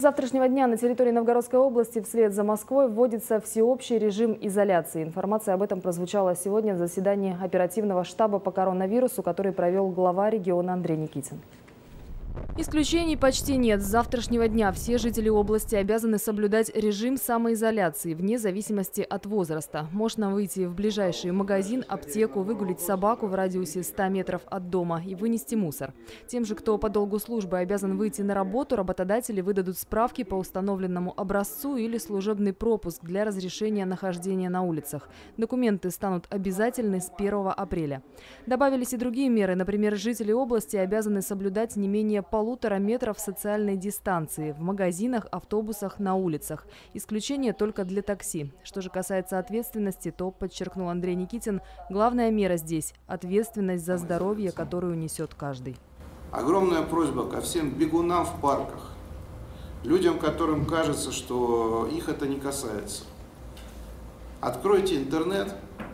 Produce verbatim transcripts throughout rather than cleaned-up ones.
завтрашнего дня на территории Новгородской области вслед за Москвой вводится всеобщий режим изоляции. Информация об этом прозвучала сегодня в заседании оперативного штаба по коронавирусу, который провел глава региона Андрей Никитин. Исключений почти нет. С завтрашнего дня все жители области обязаны соблюдать режим самоизоляции вне зависимости от возраста. Можно выйти в ближайший магазин, аптеку, выгулить собаку в радиусе ста метров от дома и вынести мусор. Тем же, кто по долгу службы обязан выйти на работу, работодатели выдадут справки по установленному образцу или служебный пропуск для разрешения нахождения на улицах. Документы станут обязательны с первого апреля. Добавились и другие меры. Например, жители области обязаны соблюдать не менее полутора метров социальной дистанции в магазинах, автобусах, на улицах. Исключение только для такси. Что же касается ответственности, то, подчеркнул Андрей Никитин, главная мера здесь – ответственность за здоровье, которую несет каждый. Огромная просьба ко всем бегунам в парках, людям, которым кажется, что их это не касается. Откройте интернет,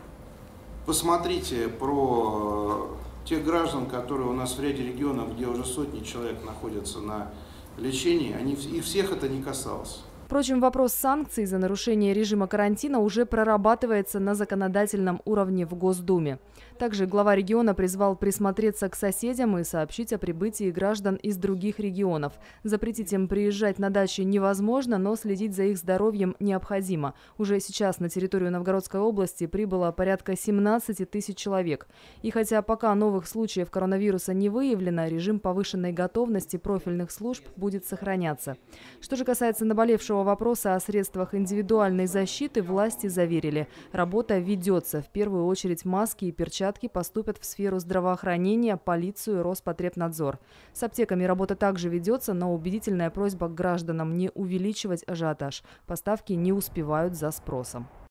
посмотрите про тех граждан, которые у нас в ряде регионов, где уже сотни человек находятся на лечении, они, их всех это не касалось. Впрочем, вопрос санкций за нарушение режима карантина уже прорабатывается на законодательном уровне в Госдуме. Также глава региона призвал присмотреться к соседям и сообщить о прибытии граждан из других регионов. Запретить им приезжать на дачи невозможно, но следить за их здоровьем необходимо. Уже сейчас на территорию Новгородской области прибыло порядка семнадцати тысяч человек. И хотя пока новых случаев коронавируса не выявлено, режим повышенной готовности профильных служб будет сохраняться. Что же касается наболевшего вопроса о средствах индивидуальной защиты, власти заверили, работа ведется. В первую очередь маски и перчатки поступят в сферу здравоохранения, полицию и Роспотребнадзор. С аптеками работа также ведется, но убедительная просьба к гражданам не увеличивать ажиотаж. Поставки не успевают за спросом.